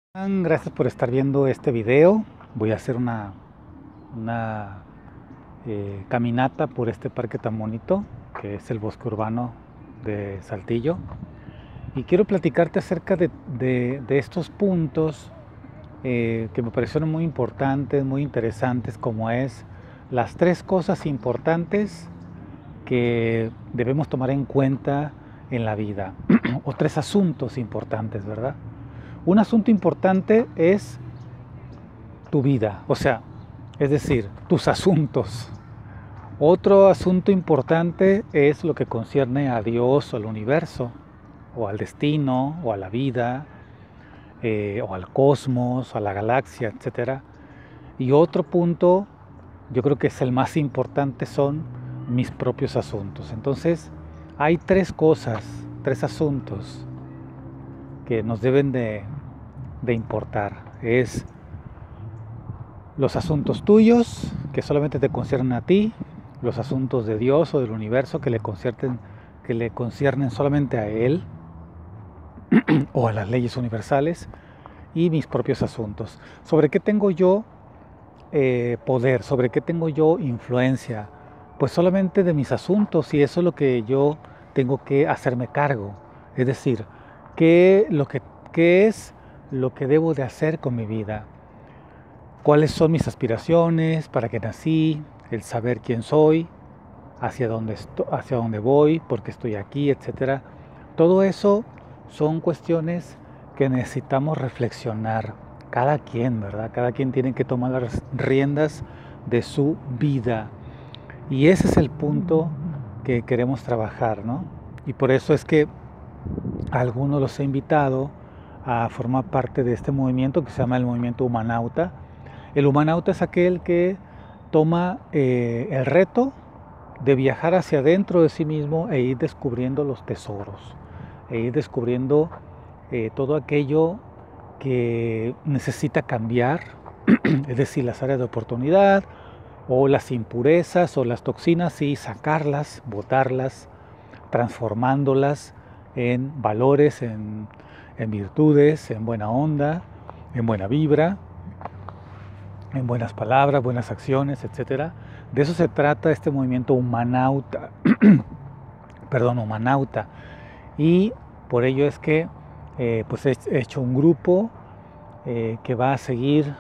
Gracias por estar viendo este video. Voy a hacer una caminata por este parque tan bonito que es el Bosque Urbano de Saltillo, y quiero platicarte acerca de estos puntos que me parecieron muy importantes, muy interesantes, como es las tres cosas importantes que debemos tomar en cuenta en la vida o tres asuntos importantes, ¿verdad? Un asunto importante es tu vida, es decir, tus asuntos. Otro asunto importante es lo que concierne a Dios o al universo, o al destino, o a la vida, o al cosmos, a la galaxia, etc. Y otro punto, yo creo que es el más importante, son mis propios asuntos. Entonces, hay tres cosas, tres asuntos que nos deben de importar. Es los asuntos tuyos, que solamente te conciernen a ti; los asuntos de Dios o del universo, que le conciernen solamente a Él o a las leyes universales; y mis propios asuntos. ¿Sobre qué tengo yo poder? ¿Sobre qué tengo yo influencia? Pues solamente de mis asuntos, y eso es lo que yo tengo que hacerme cargo. Es decir, ¿qué es lo que debo de hacer con mi vida? ¿Cuáles son mis aspiraciones? ¿Para qué nací? El saber quién soy, hacia dónde voy, por qué estoy aquí, etcétera. Todo eso son cuestiones que necesitamos reflexionar. Cada quien, ¿verdad? Cada quien tiene que tomar las riendas de su vida. Y ese es el punto que queremos trabajar, ¿no? Y por eso es que a algunos los he invitado a formar parte de este movimiento que se llama el movimiento Humanauta. El humanauta es aquel que toma el reto de viajar hacia adentro de sí mismo e ir descubriendo los tesoros, e ir descubriendo todo aquello que necesita cambiar, es decir, las áreas de oportunidad, o las impurezas o las toxinas, y sacarlas, botarlas, transformándolas en valores, en virtudes, en buena onda, en buena vibra, en buenas palabras, buenas acciones, etc. De eso se trata este movimiento humanauta, humanauta. Y por ello es que pues he hecho un grupo que va a seguir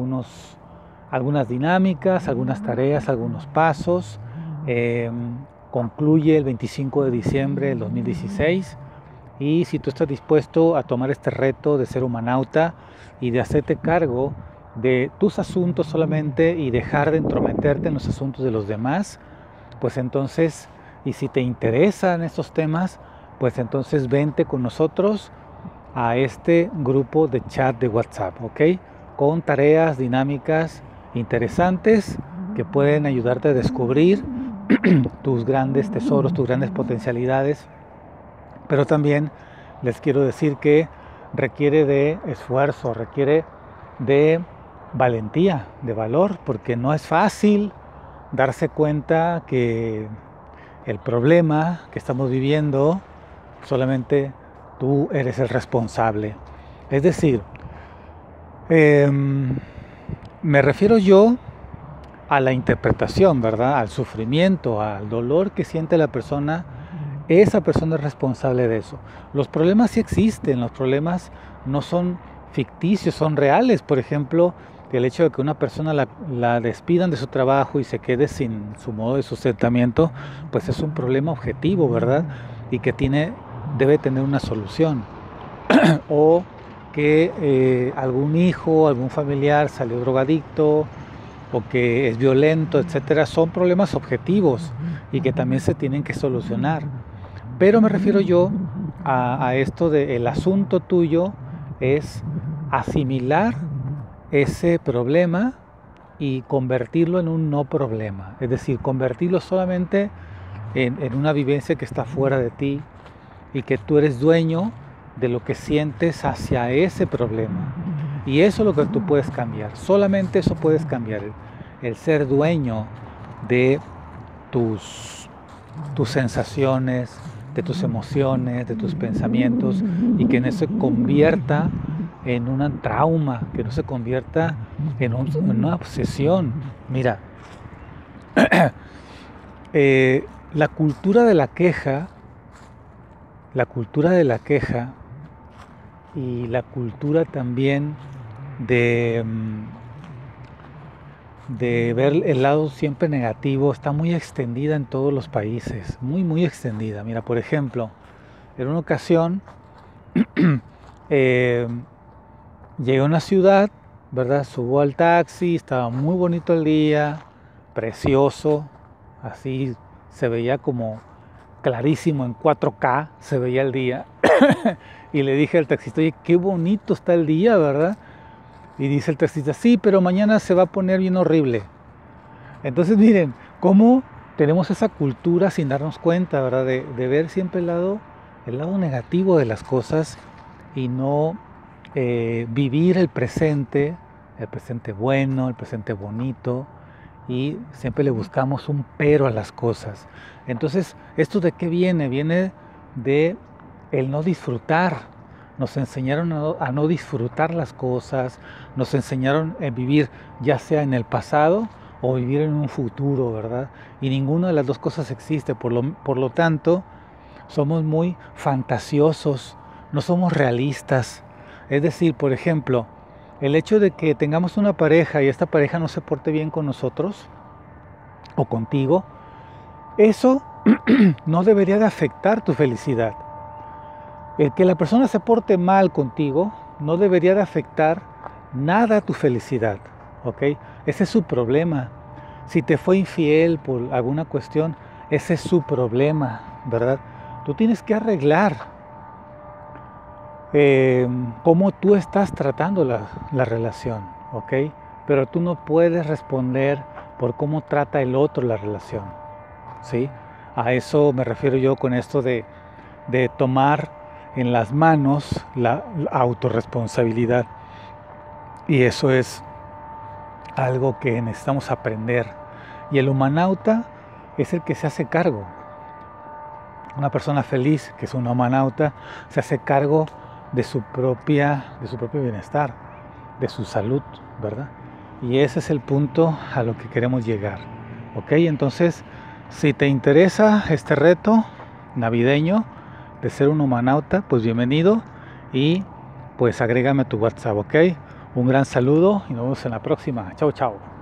algunas dinámicas, algunas tareas, algunos pasos. Concluye el 25 de diciembre del 2016. Y si tú estás dispuesto a tomar este reto de ser humanauta y de hacerte cargo de tus asuntos solamente y dejar de entrometerte en los asuntos de los demás, pues entonces, y si te interesan estos temas, pues entonces vente con nosotros a este grupo de chat de WhatsApp, ¿ok? Con tareas dinámicas interesantes que pueden ayudarte a descubrir tus grandes tesoros, tus grandes potencialidades. Pero también les quiero decir que requiere de esfuerzo, requiere de valentía, de valor, porque no es fácil darse cuenta que el problema que estamos viviendo solamente tú eres el responsable. Es decir, me refiero yo a la interpretación, ¿verdad? Al sufrimiento, al dolor que siente la persona. Esa persona es responsable de eso. Los problemas sí existen, los problemas no son ficticios, son reales. Por ejemplo, el hecho de que una persona la despidan de su trabajo y se quede sin su modo de sustentamiento, pues es un problema objetivo, ¿verdad? Y que debe tener una solución. O que algún hijo, algún familiar salió drogadicto, o que es violento, etcétera, son problemas objetivos y que también se tienen que solucionar. Pero me refiero yo a esto de el asunto tuyo es asimilar ese problema y convertirlo en un no problema. Es decir, convertirlo solamente en una vivencia que está fuera de ti, y que tú eres dueño de lo que sientes hacia ese problema. Y eso es lo que tú puedes cambiar. Solamente eso puedes cambiar. El ser dueño de tus sensaciones, de tus emociones, de tus pensamientos, y que en eso se convierta en un trauma, que no se convierta en una obsesión. Mira, la cultura de la queja, y la cultura también de, de ver el lado siempre negativo está muy extendida en todos los países, muy extendida. Mira, por ejemplo, en una ocasión eh, llegué a una ciudad, ¿verdad? Subo al taxi, estaba muy bonito el día, precioso, así se veía como clarísimo en 4K, se veía el día. Y le dije al taxista, oye, qué bonito está el día, ¿verdad? Y dice el taxista, sí, pero mañana se va a poner bien horrible. Entonces miren, cómo tenemos esa cultura sin darnos cuenta, ¿verdad? De ver siempre el lado negativo de las cosas y no vivir el presente bueno, el presente bonito, y siempre le buscamos un pero a las cosas. Entonces, ¿esto de qué viene? Viene de el no disfrutar. Nos enseñaron a no disfrutar las cosas, nos enseñaron a vivir ya sea en el pasado o vivir en un futuro, ¿verdad? Y ninguna de las dos cosas existe, por lo tanto, somos muy fantasiosos, no somos realistas. Es decir, por ejemplo, el hecho de que tengamos una pareja y esta pareja no se porte bien con nosotros o contigo, eso no debería de afectar tu felicidad. El que la persona se porte mal contigo no debería de afectar nada a tu felicidad, ¿ok? Ese es su problema. Si te fue infiel por alguna cuestión, ese es su problema, ¿verdad? Tú tienes que arreglar cómo tú estás tratando la relación, ¿ok? Pero tú no puedes responder por cómo trata el otro la relación, ¿sí? A eso me refiero yo con esto de tomar en las manos la autorresponsabilidad. Y eso es algo que necesitamos aprender. Y el humanauta es el que se hace cargo. Una persona feliz, que es un humanauta, se hace cargo de su propio bienestar, de su salud, ¿verdad? Y ese es el punto a lo que queremos llegar. ¿Ok? Entonces, si te interesa este reto navideño de ser un humanauta, pues bienvenido y pues agrégame a tu WhatsApp, ¿ok? Un gran saludo y nos vemos en la próxima. Chao, chao.